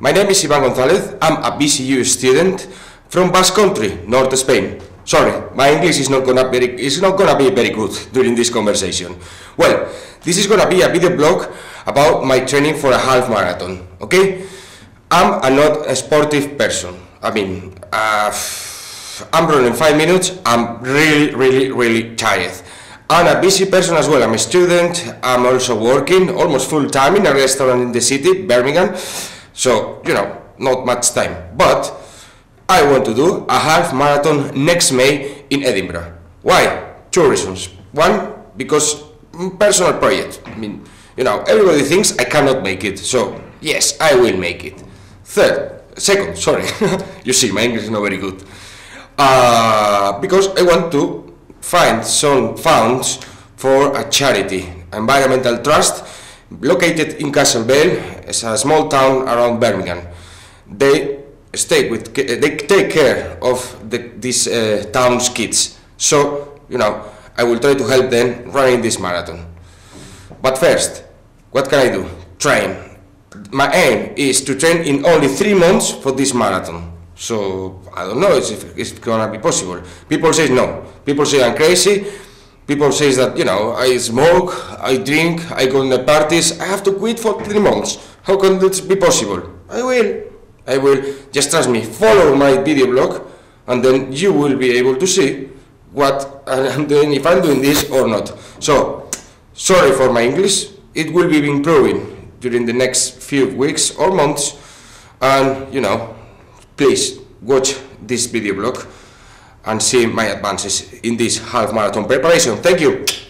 My name is Ivan Gonzalez. I'm a BCU student from Basque Country, North Spain. Sorry, my English is not gonna be very good during this conversation. Well, this is gonna be a video blog about my training for a half marathon. Okay? I'm not a sportive person. I mean, I'm running 5 minutes. I'm really tired. I'm a busy person as well. I'm a student. I'm also working almost full time in a restaurant in the city, Birmingham. So, not much time. But I want to do a half marathon next May in Edinburgh. Why? 2 reasons. One, because personal project. I mean, everybody thinks I cannot make it. So, yes, I will make it. Second, sorry. You see, my English is not very good. Because I want to find some funds for a charity, Environmental Trust, located in Castle Vale. It's a small town around Birmingham. They take care of these town's kids. So, I will try to help them running this marathon. But first, what can I do? Train. My aim is to train in only 3 months for this marathon. So, I don't know if it's gonna be possible. People say no. People say I'm crazy. People say that, I smoke, I drink, I go to the parties. I have to quit for 3 months. How can this be possible? I will. Just trust me. Follow my video blog, and then you will be able to see what I'm doing, if I'm doing this or not. So, sorry for my English. It will be improving during the next few weeks or months. And, please watch this video blog and see my advances in this half marathon preparation. Thank you.